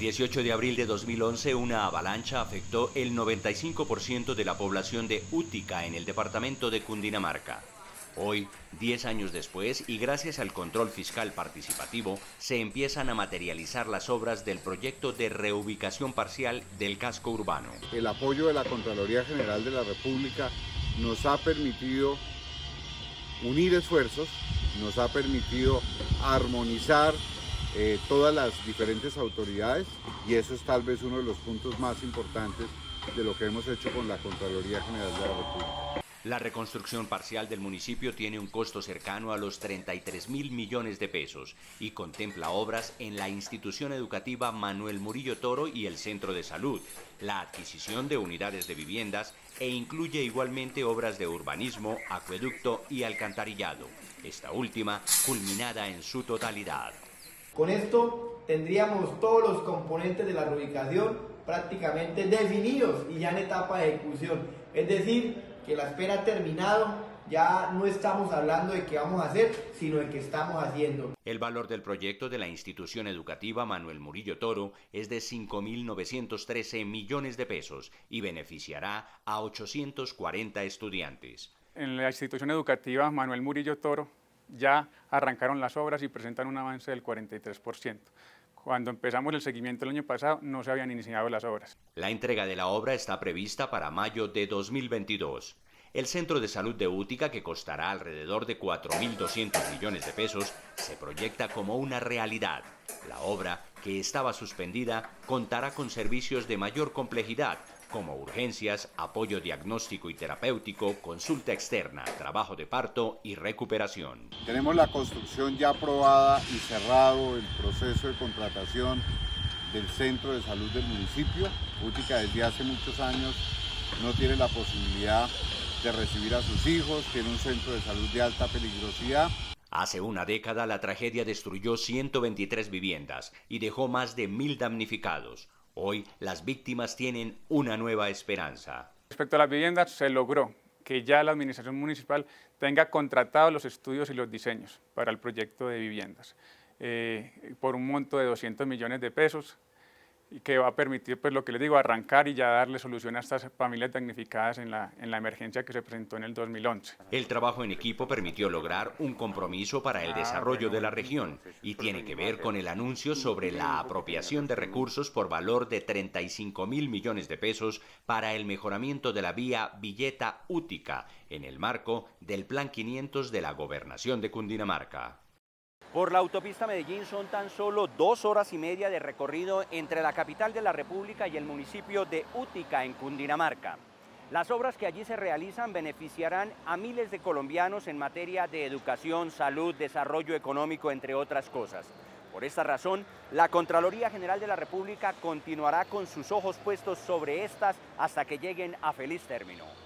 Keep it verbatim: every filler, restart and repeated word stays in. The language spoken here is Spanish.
dieciocho de abril de dos mil once, una avalancha afectó el noventa y cinco por ciento de la población de Útica en el departamento de Cundinamarca. Hoy, diez años después, y gracias al control fiscal participativo, se empiezan a materializar las obras del proyecto de reubicación parcial del casco urbano. El apoyo de la Contraloría General de la República nos ha permitido unir esfuerzos, nos ha permitido armonizar eh, todas las diferentes autoridades, y eso es tal vez uno de los puntos más importantes de lo que hemos hecho con la Contraloría General de la República. La reconstrucción parcial del municipio tiene un costo cercano a los treinta y tres mil millones de pesos y contempla obras en la institución educativa Manuel Murillo Toro y el centro de salud, la adquisición de unidades de viviendas e incluye igualmente obras de urbanismo, acueducto y alcantarillado, esta última culminada en su totalidad. Con esto tendríamos todos los componentes de la reubicación prácticamente definidos y ya en etapa de ejecución, es decir, que la espera ha terminado, ya no estamos hablando de qué vamos a hacer, sino de qué estamos haciendo. El valor del proyecto de la institución educativa Manuel Murillo Toro es de cinco mil novecientos trece millones de pesos y beneficiará a ochocientos cuarenta estudiantes. En la institución educativa Manuel Murillo Toro ya arrancaron las obras y presentan un avance del cuarenta y tres por ciento. Cuando empezamos el seguimiento el año pasado no se habían iniciado las obras. La entrega de la obra está prevista para mayo de dos mil veintidós. El Centro de Salud de Útica, que costará alrededor de cuatro mil doscientos millones de pesos, se proyecta como una realidad. La obra, que estaba suspendida, contará con servicios de mayor complejidad, como urgencias, apoyo diagnóstico y terapéutico, consulta externa, trabajo de parto y recuperación. Tenemos la construcción ya aprobada y cerrado el proceso de contratación del centro de salud del municipio. Útica desde hace muchos años no tiene la posibilidad de recibir a sus hijos, tiene un centro de salud de alta peligrosidad. Hace una década la tragedia destruyó ciento veintitrés viviendas y dejó más de mil damnificados. Hoy las víctimas tienen una nueva esperanza. Respecto a las viviendas, se logró que ya la administración municipal tenga contratados los estudios y los diseños para el proyecto de viviendas eh, por un monto de doscientos millones de pesos, y que va a permitir, pues lo que les digo, arrancar y ya darle solución a estas familias damnificadas en la, en la emergencia que se presentó en el dos mil once. El trabajo en equipo permitió lograr un compromiso para el desarrollo de la región y tiene que ver con el anuncio sobre la apropiación de recursos por valor de treinta y cinco mil millones de pesos para el mejoramiento de la vía Villeta-Útica en el marco del Plan quinientos de la Gobernación de Cundinamarca. Por la autopista Medellín son tan solo dos horas y media de recorrido entre la capital de la República y el municipio de Útica, en Cundinamarca. Las obras que allí se realizan beneficiarán a miles de colombianos en materia de educación, salud, desarrollo económico, entre otras cosas. Por esta razón, la Contraloría General de la República continuará con sus ojos puestos sobre estas hasta que lleguen a feliz término.